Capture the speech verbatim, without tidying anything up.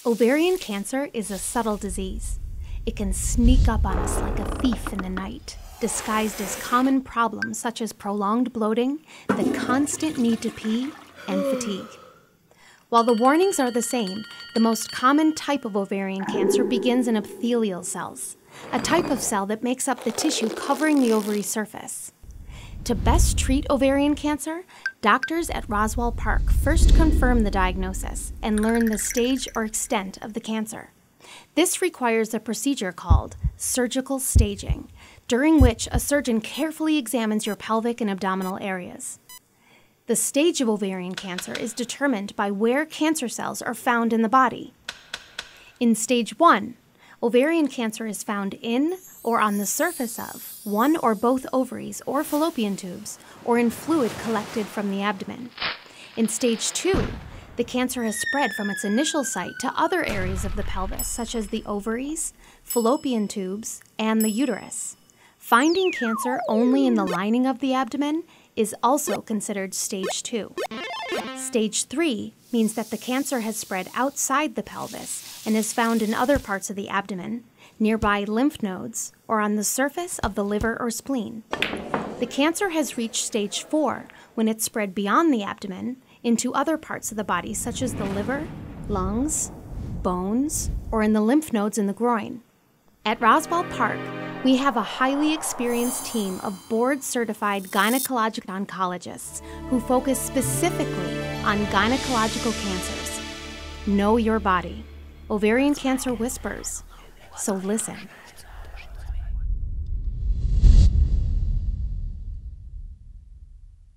Ovarian cancer is a subtle disease. It can sneak up on us like a thief in the night, disguised as common problems such as prolonged bloating, the constant need to pee, and fatigue. While the warnings are the same, the most common type of ovarian cancer begins in epithelial cells, a type of cell that makes up the tissue covering the ovary surface. To best treat ovarian cancer, doctors at Roswell Park first confirm the diagnosis and learn the stage or extent of the cancer. This requires a procedure called surgical staging, during which a surgeon carefully examines your pelvic and abdominal areas. The stage of ovarian cancer is determined by where cancer cells are found in the body. In stage one, ovarian cancer is found in or on the surface of one or both ovaries or fallopian tubes, or in fluid collected from the abdomen. In stage two, the cancer has spread from its initial site to other areas of the pelvis, such as the ovaries, fallopian tubes, and the uterus. Finding cancer only in the lining of the abdomen is also considered stage two. Stage three means that the cancer has spread outside the pelvis and is found in other parts of the abdomen, nearby lymph nodes, or on the surface of the liver or spleen. The cancer has reached stage four when it's spread beyond the abdomen into other parts of the body, such as the liver, lungs, bones, or in the lymph nodes in the groin. At Roswell Park, we have a highly experienced team of board-certified gynecologic oncologists who focus specifically on gynecological cancers. Know your body. Ovarian cancer whispers, so listen.